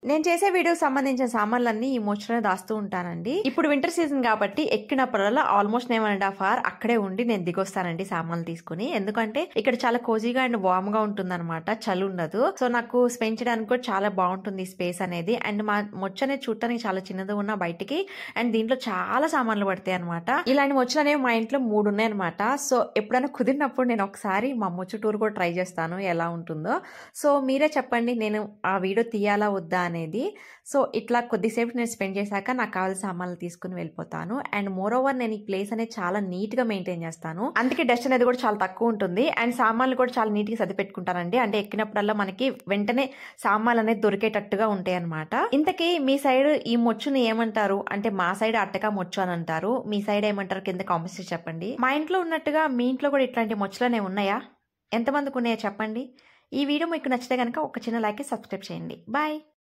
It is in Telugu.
నేను చేసే వీడియోకి సంబంధించిన సామాన్లన్నీ ఈ మోచలోనే దాస్తూ ఉంటానండి. ఇప్పుడు వింటర్ సీజన్ కాబట్టి ఎక్కినప్పుడల్లా ఆల్మోస్ట్ 1.5 hours అక్కడే ఉండి నేను దిగొస్తానండి సామాన్లు తీసుకుని. ఎందుకంటే ఇక్కడ చాలా కోజీగా అండ్ వార్మ్ గా ఉంటుందన్నమాట, చలి ఉండదు. సో నాకు స్పెండ్ చేయడానికి కూడా చాలా బాగుంటుంది ఈ స్పేస్ అనేది. అండ్ మా మొచ్చ అనేది చూడటానికి చాలా చిన్నది ఉన్న బయటికి, అండ్ దీంట్లో చాలా సామాన్లు పడతాయి అనమాట. ఇలాంటి మొచ్చలు అనేవి మా ఇంట్లో 3 ఉన్నాయి అనమాట. సో ఎప్పుడైనా కుదిరినప్పుడు నేను ఒకసారి మా మొచ్చ టూర్ కూడా ట్రై చేస్తాను ఎలా ఉంటుందో. సో మీరే చెప్పండి నేను ఆ వీడియో తీయాలా వద్దా అనేది. సో ఇట్లా కొద్దిసేపు నేను స్పెండ్ చేశాక నాకు కావాల్సిన సామాన్లు తీసుకుని వెళ్ళిపోతాను. అండ్ మోర్ ఓవర్ నేను ఈ ప్లేస్ అనేది చాలా నీట్ గా మెయింటైన్ చేస్తాను, అందుకే డస్ట్ అనేది కూడా చాలా తక్కువ ఉంటుంది. అండ్ సామాన్లు కూడా చాలా నీట్ గా సర్ది పెట్టుకుంటానండి. అంటే ఎక్కినప్పుడల్లా మనకి వెంటనే సామాన్లు అనేది దొరికేటట్టుగా ఉంటాయి అనమాట. ఇంతకీ మీ సైడ్ ఈ మొచ్చుని ఏమంటారు అంటే, మా సైడ్ అట్టక మొచ్చు అని అంటారు, మీ సైడ్ ఏమంటారు కింద కామెంట్స్ చెప్పండి. మా ఇంట్లో ఉన్నట్టుగా మీ ఇంట్లో కూడా ఇట్లాంటి మొచ్చులనే ఉన్నాయా, ఎంతమందికి ఉన్నాయో చెప్పండి. ఈ వీడియో మీకు నచ్చితే కనుక ఒక చిన్న లైక్, సబ్స్క్రైబ్ చేయండి. బాయ్.